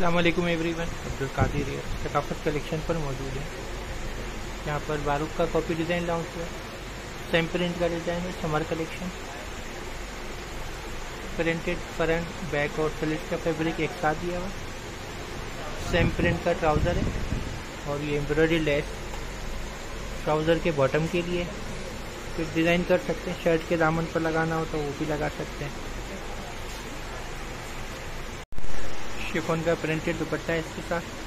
अस्सलाम वालेकुम everyone, Abdul Qadir Saqafat collection पर मौजूद है। यहाँ पर बारूक का कॉपी डिज़ाइन लॉन्च हुआ, सेम प्रिंट का डिज़ाइन है, summer collection. Printed front back और स्लीव्स का फैब्रिक एक साथ दिया हुआ, सेम प्रिंट का ट्राउज़र है और ये एम्ब्रॉयडरी लेस ट्राउज़र के बॉटम के लिए। फिर डिज़ाइन कर सकते हैं, शर्ट के दामन पर लगाना हो तो वो भी लगा सकते हैं। शिफॉन का प्रिंटेड दुपट्टा है इसके साथ।